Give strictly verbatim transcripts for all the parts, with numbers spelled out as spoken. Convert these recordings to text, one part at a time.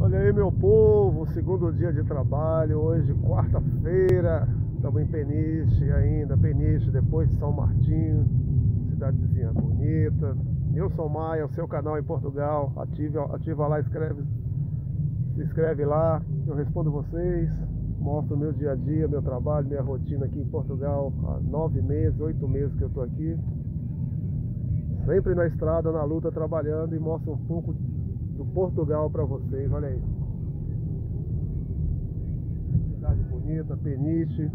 Olha aí, meu povo, segundo dia de trabalho, hoje quarta-feira, estamos em Peniche ainda, Peniche, depois de São Martinho, cidadezinha bonita. Eu sou Maia, o seu canal em Portugal, ativa, ativa lá, escreve, se inscreve lá, eu respondo vocês, mostro o meu dia a dia, meu trabalho, minha rotina aqui em Portugal, há nove meses, oito meses que eu estou aqui, sempre na estrada, na luta, trabalhando, e mostro um pouco do Portugal para vocês. Olha aí, cidade bonita, Peniche.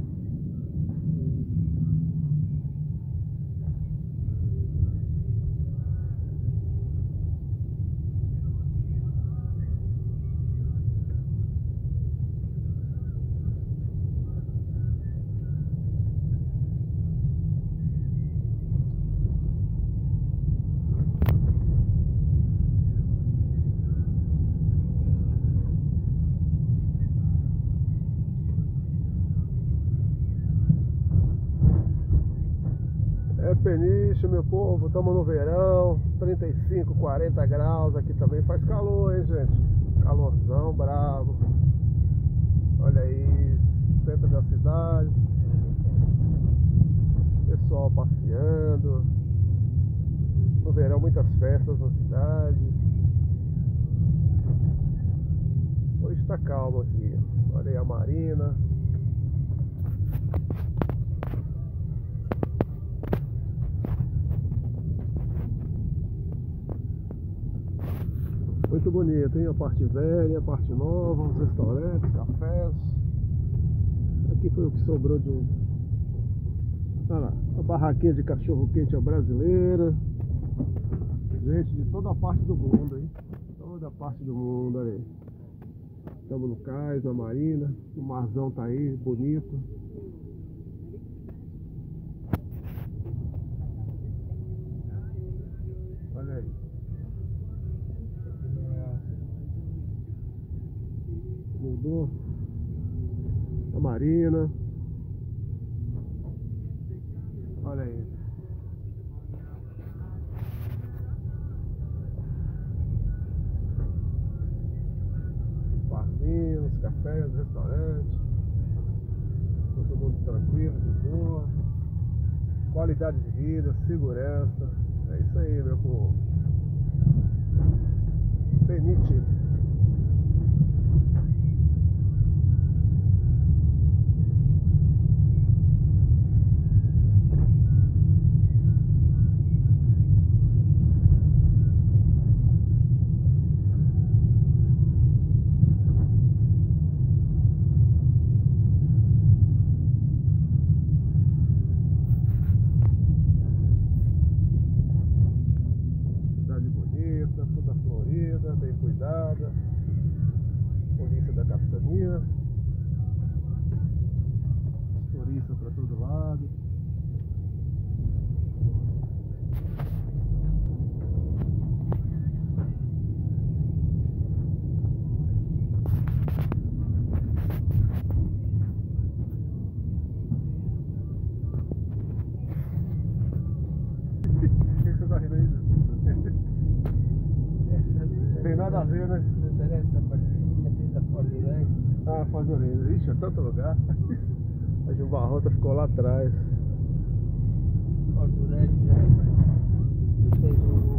É Peniche, meu povo, estamos no verão, trinta e cinco, quarenta graus, aqui também faz calor, hein, gente? Calorzão bravo. Olha aí, centro da cidade, pessoal passeando. No verão, muitas festas na cidade. Hoje está calmo aqui. Olha aí a marina. Muito bonito, hein? A parte velha, a parte nova, os restaurantes, cafés. Aqui foi o que sobrou de um... Olha lá, a barraquinha de cachorro-quente brasileira. Gente de toda a parte do mundo, hein? Toda a parte do mundo, olha aí. Estamos no cais, na marina. O marzão tá aí, bonito. Olha aí. Mudou a marina. Olha aí. Barzinhos, cafés, restaurantes. Todo mundo tranquilo, de boa. Qualidade de vida, segurança. É isso aí, meu povo. Peniche. Toda florida, bem cuidada. Polícia da capitania. Turistas para todo lado. O que você tá rindo aí? Tem nada a ver, né? Não interessa, a partinha tem da Foz do Orelha. Ah, Foz do Orelha. Ixi, é tanto lugar. A Gilbarrota ficou lá atrás. Foz do Orelha já é mais. Tem o